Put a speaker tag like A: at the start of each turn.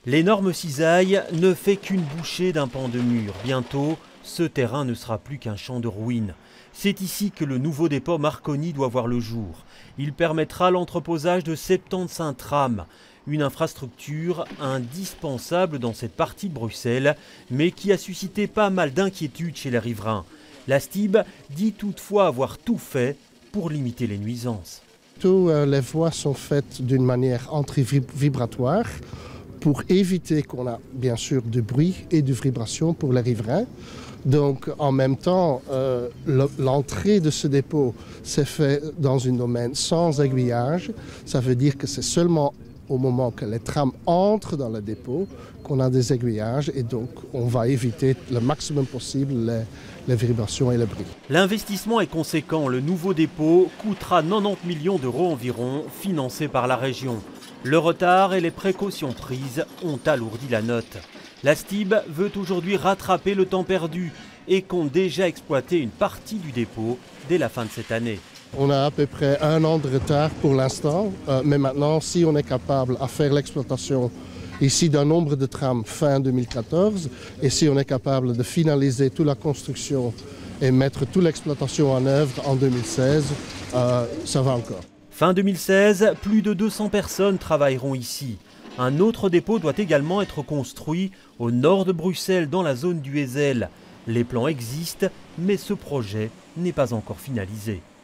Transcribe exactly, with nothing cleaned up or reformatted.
A: L'énorme cisaille ne fait qu'une bouchée d'un pan de mur. Bientôt, ce terrain ne sera plus qu'un champ de ruines. C'est ici que le nouveau dépôt Marconi doit voir le jour. Il permettra l'entreposage de soixante-quinze trams, une infrastructure indispensable dans cette partie de Bruxelles, mais qui a suscité pas mal d'inquiétudes chez les riverains. La S T I B dit toutefois avoir tout fait pour limiter les nuisances.
B: Toutes les voies sont faites d'une manière anti-vibratoire pour éviter qu'on a bien sûr du bruit et de vibration pour les riverains. Donc en même temps, euh, l'entrée de ce dépôt s'est faite dans un domaine sans aiguillage. Ça veut dire que c'est seulement au moment que les trams entrent dans le dépôt qu'on a des aiguillages et donc on va éviter le maximum possible les, les vibrations et le bruit.
A: L'investissement est conséquent. Le nouveau dépôt coûtera quatre-vingt-dix millions d'euros environ, financé par la région. Le retard et les précautions prises ont alourdi la note. La S T I B veut aujourd'hui rattraper le temps perdu et compte déjà exploiter une partie du dépôt dès la fin de cette année.
B: On a à peu près un an de retard pour l'instant, euh, mais maintenant, si on est capable à faire l'exploitation ici d'un nombre de trams fin deux mille quatorze, et si on est capable de finaliser toute la construction et mettre toute l'exploitation en œuvre en deux mille seize, euh, ça va encore.
A: Fin deux mille seize, plus de deux cents personnes travailleront ici. Un autre dépôt doit également être construit au nord de Bruxelles, dans la zone du Heysel. Les plans existent, mais ce projet n'est pas encore finalisé.